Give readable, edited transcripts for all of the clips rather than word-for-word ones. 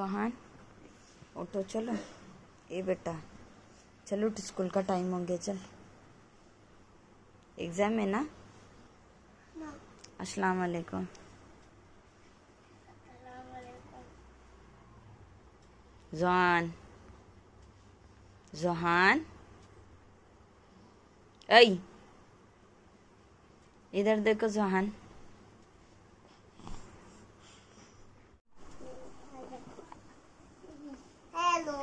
Johan उठो, चलो। ए बेटा चलो उठ, स्कूल का टाइम हो गया, चल। एग्जाम है ना? अस्सलाम वालेकुम। जोहान, जोहान, ऐ इधर देखो जोहान। हेलो,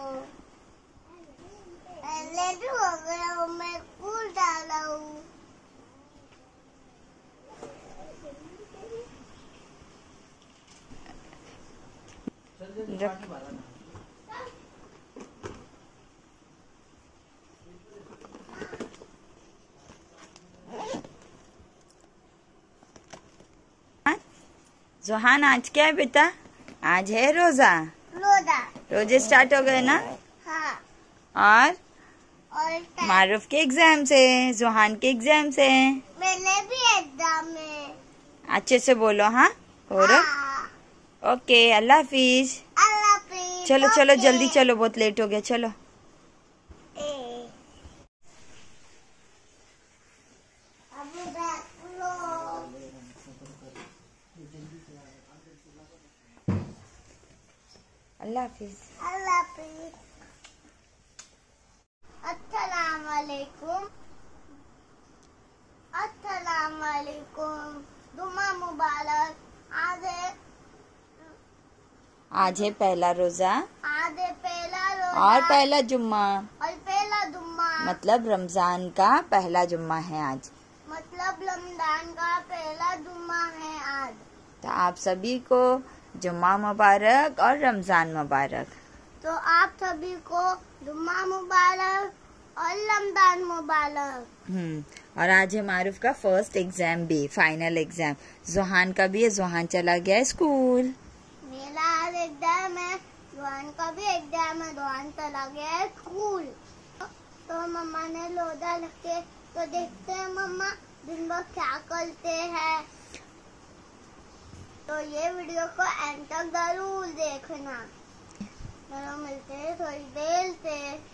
लेट हो गया हूँ, मैं स्कूल जा रहा हूँ। जोहान आज क्या है बेटा? आज है रोजा। रोजे स्टार्ट हो गए ना? हाँ। और मारूफ के एग्जाम्स है, जोहान के एग्जाम्स है। मेरे भी एग्जाम है। अच्छे से बोलो, हाँ? हो रहा? ओके, अल्लाह हाफिज। अल्लाह हाफिज। चलो चलो जल्दी चलो, बहुत लेट हो गया, चलो। अल्लाह हाफिज। अल्लाह हाफिज। अस्सलाम वालेकुम। अस्सलाम वालेकुम। जुम्मा मुबारक। आज है पहला रोजा आज है पहला रोजा और पहला जुम्मा, और पहला जुम्मा, मतलब रमजान का पहला जुम्मा है आज। मतलब रमजान का पहला जुम्मा है आज। तो आप सभी को जुम्मा मुबारक और रमजान मुबारक। तो आप सभी को जुम्मा मुबारक और रमजान मुबारक। और आज है मारूफ का फर्स्ट एग्जाम भी, फाइनल एग्जाम। जोहान का भी है, जोहान चला गया है स्कूल। मेरा आज एग्जाम है, जोहान का भी एग्जाम है, जोहान चला गया है स्कूल। तो मम्मा ने रोजा रखे, तो देखते हैं मम्मा दिन भर क्या करते हैं। तो ये वीडियो को एंड तक जरूर देखना। चलो मिलते हैं थोड़ी देर से।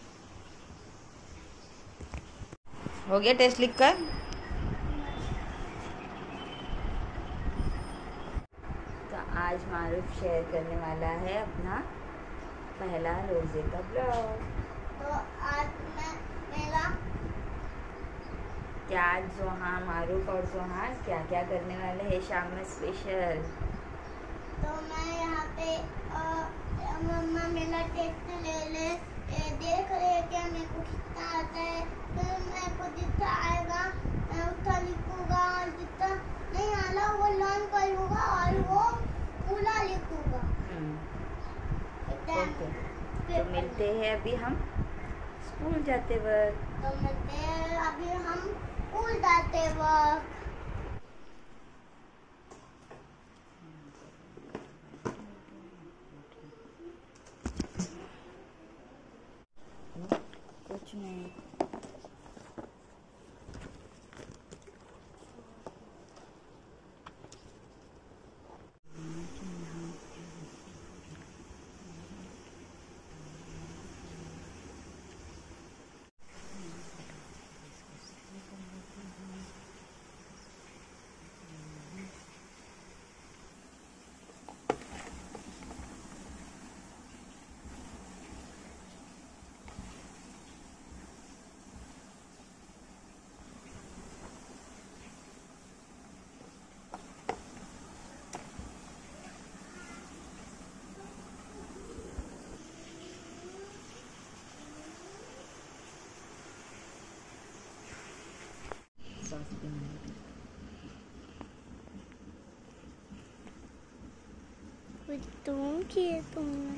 हो गया टेस्ट लिख कर? तो आज मारूफ शेयर करने वाला है अपना पहला रोजे का ब्लॉग। तो आज मेरा क्या आज जोहान, मारूफ और जोहान क्या क्या करने वाले हैं शाम में स्पेशल? तो मैं यहाँ पे मम्मा मेरा टेस्ट ले देख रहे क्या मेरे को कितना आता है। फिर मेरे को जितना आएगा मैं उतना लिखूंगा, और जितना नहीं आना वो लर्न करूँगा और वो पूरा लिखूंगा। ओके, तो मिलते हैं अभी हम स्कूल जाते वक्त। तो मिलते हैं अभी हम स्कूल जाते वक्त। कुछ नहीं। तुम किए तुमने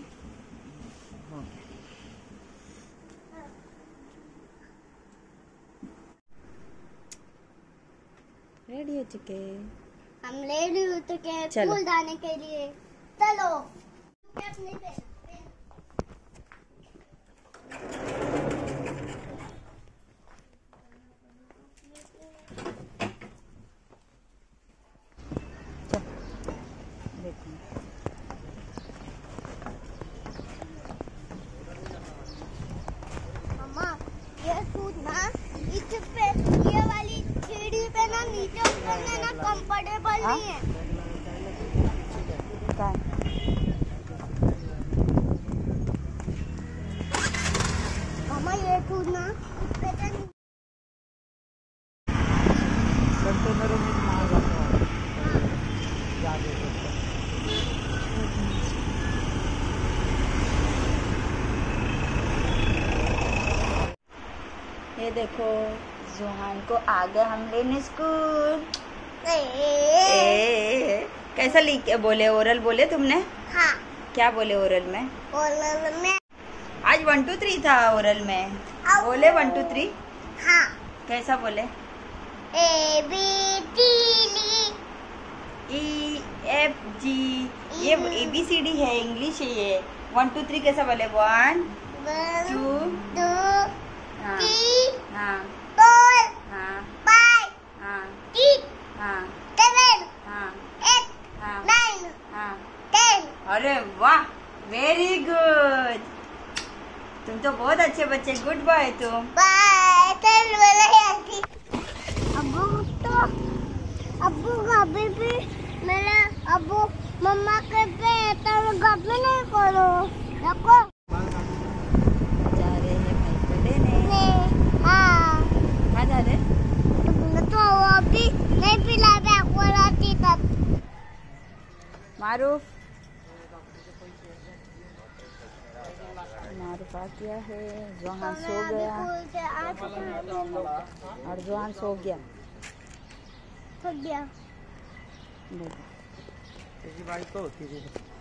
रेडी हो चुके? हम रेडी हो चुके हैं चलो। स्कूल जाने के लिए। चलो अपने पे। नीचे उतरने ना कंफर्टेबल नहीं है। काय मामा ये तू ना कंटेनरों में माल जाता है। ये देखो जोहान को आ गए हम लेने स्कूल। कैसा लिख बोले ओरल बोले तुमने? हाँ। क्या बोले ओरल में? ओरल में आज 1 2 3 था ओरल में। बोले 1 2 3। हाँ। कैसा बोले? A B D E F G। ये ABCD है, इंग्लिश है ये। 1 2 3 कैसा बोले? 1 2 हाँ 3 हाँ 4 हाँ 5 हाँ 6 हाँ 7 हाँ 8 हाँ 9 हाँ। 10। अरे वाह, वेरी गुड। तुम तो बहुत अच्छे बच्चे, गुड बॉय तुम। बाय। अब्बू कभी भी मेरे अब्बू मम्मा कहते हैं तो कभी नहीं करो। देखो जा रहे हैं भाई को लेने। हाँ कहाँ जा रहे? तो वो अभी नहीं पिला रहे आपको राती तक। मारूफ मारूफ आ गया है। जोहान सो गया और जोहान सो गया। सो गया। देखो। भाई तो होती है।